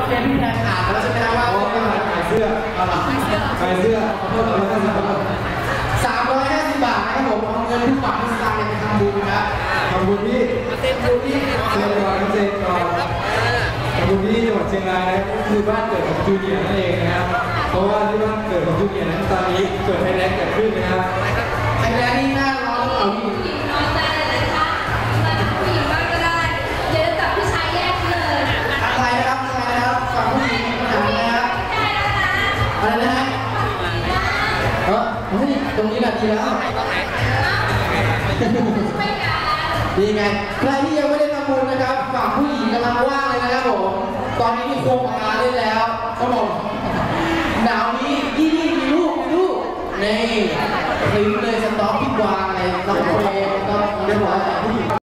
เคพี่แทนอ่านแล้วใช่ไหมครับว่าขายเสื้อขายเสื้อเพิ่ม350 บาท 350 บาทนะครับผมเอาเงินทุกบาททุกสตางค์ไปทำบุญครับทำบุญที่เซ็นบุญที่เซ็นก่อนทำบุญที่จังหวัดเชียงรายนะครับคือบ้านเกิดของจูเนียร์นั่นเองนะครับเพราะว่าที่บ้านเกิดของจูเนียร์นั้นตอนนี้เกิดไฟแรงเกิดขึ้นนะครับไฟแรงนี่น่าร้อนหรือเปล่าพี่น้อยใจเลยค่ะมาจากผู้หญิงบ้างก็ได้เดี๋ยวจับผู้ชายแยกเลยอะไรนะครับฝั่งผู้หญิงปัญหานะครับอะไรนะฮะตรงนี้นะดีแล้วดีไงใครที่ยังไม่ได้ทำบุญนะครับฝั่งผู้หญิงกำลังว่างเลยนะครับผมตอนนี้มีโครงการได้แล้วเขาบอกหนาวนี้ยี่นี่มีลูกนี่คลิปเลยสต็อกที่วางในน้องเฟรมก็เรียบร้อยแล้วผู้หญิง